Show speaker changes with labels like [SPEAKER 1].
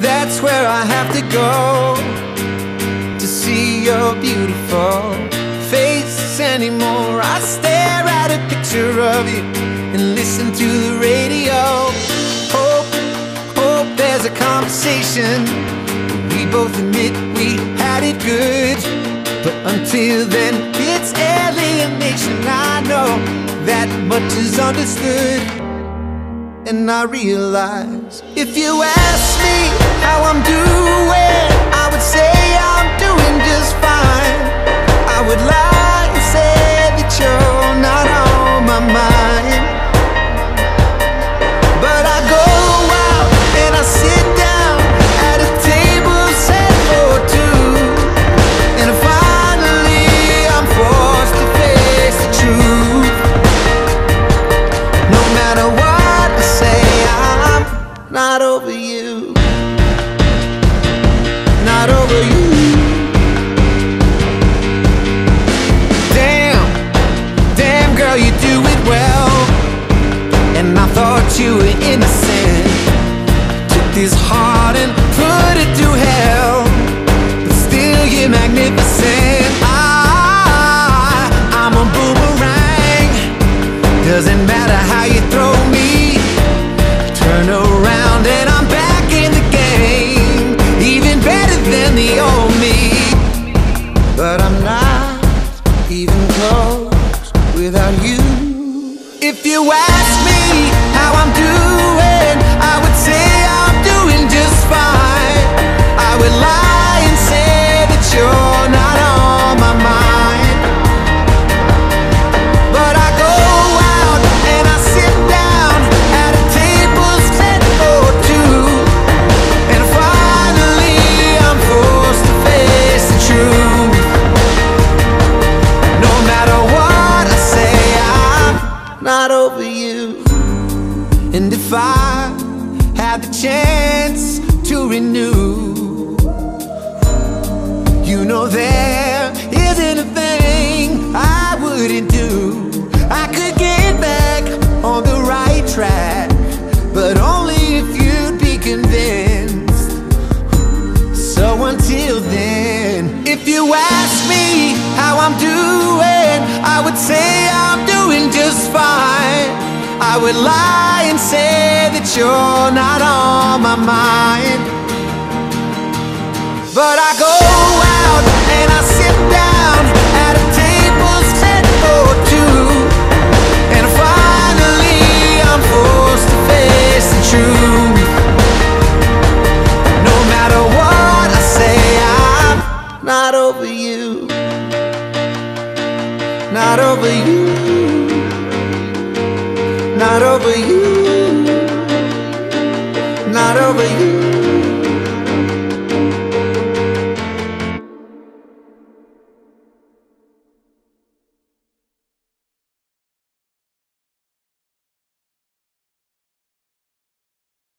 [SPEAKER 1] That's where I have to go to see your beautiful face anymore. I stare at a picture of you and listen to the radio. Hope there's a conversation. We both admit we had it good, but until then it's alienation. I know that much is understood. And I realize if you ask me how I'm doing, I would say I'm doing just fine. I would lie and say that you're not on my mind. But I go out and I sit down at a table set for two, and finally I'm forced to face the truth. No matter what I say, I'm not over you. Not over you. Damn girl, you do it well. And I thought you were innocent. Took this heart and put it to hell, but still you're magnificent. I'm a boomerang. Doesn't matter how you throw me, turn around and I'm back in the game. Even better than the old me. But I'm not even close without you. If you ask me how I'm doing, I would say I'm doing just fine. I would lie and say that you're not on my mind. But I go out and I sit down at a table set for two, and finally I'm forced to face the truth. No matter what I say, I'm not over you. And if I had the chance to renew, you know there isn't a thing I wouldn't do. I could get back on the right track, but only if you'd be convinced. So until then, if you ask me how I'm doing, I would say I'm doing just fine. I would lie and say that you're not on my mind. But I go out and I sit down at a table set for two, and finally I'm forced to face the truth. No matter what I say, I'm not over you. Not over you. Not over you. Not over you.